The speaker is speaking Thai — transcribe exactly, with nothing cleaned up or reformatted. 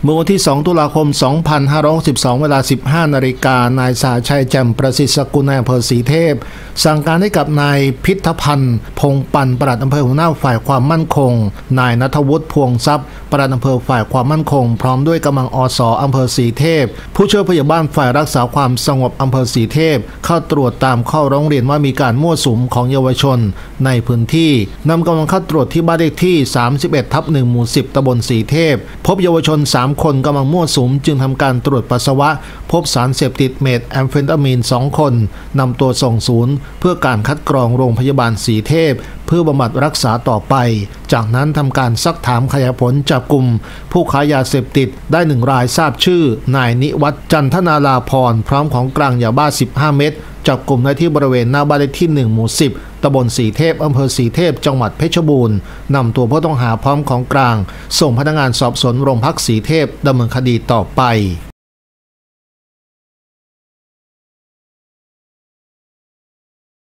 เมื่อวันที่สองตุลาคมสองพันห้าร้อยหกสิบสองเวลาสิบห้านาฬิกานายสาชัยแจ่มประสิทธิ์สกุลนายอำเภอศรีเทพสั่งการให้กับนายพิทพันธ์พงปันปลัดอำเภอหัวหน้าฝ่ายความมั่นคงนายณัฐวุฒิพวงทรัพย์ปลัดอำเภอฝ่ายความมั่นคงพร้อมด้วยกำลังอสอำเภอศรีเทพผู้ช่วยผู้ใหญ่บ้านฝ่ายรักษาความสงบอำเภอศรีเทพเข้าตรวจตามข้อร้องเรียนว่ามีการมั่วสุมของเยาวชนในพื้นที่นำกำลังเข้าตรวจที่บ้านเลขที่สามสิบเอ็ดทับหนึ่งหมู่สิบตำบลศรีเทพพบเยาวชนสามคนกำลังมั่วสุมจึงทำการตรวจปัสสาวะพบสารเสพติดเมทแอมเฟตามีนสองคนนำตัวส่งศูนย์เพื่อการคัดกรองโรงพยาบาลศรีเทพเพื่อบำบัดรักษาต่อไปจากนั้นทำการซักถามขยายผลจับกลุ่มผู้ค้ายาเสพติดได้หนึ่งรายทราบชื่อนายนิวัฒน์จันทนาลาพรพร้อมของกลางยาบ้าสิบห้าเม็ดจับกลุ่มได้ที่บริเวณหน้าบ้านเลขที่หนึ่งหมู่สิบตำบลศรีเทพอำเภอศรีเทพจังหวัดเพชรบูรณ์นำตัวผู้ต้องหาพร้อมของกลางส่งพนักงานสอบสวนโรงพักศรีเทพดำเนินคดีต่อไป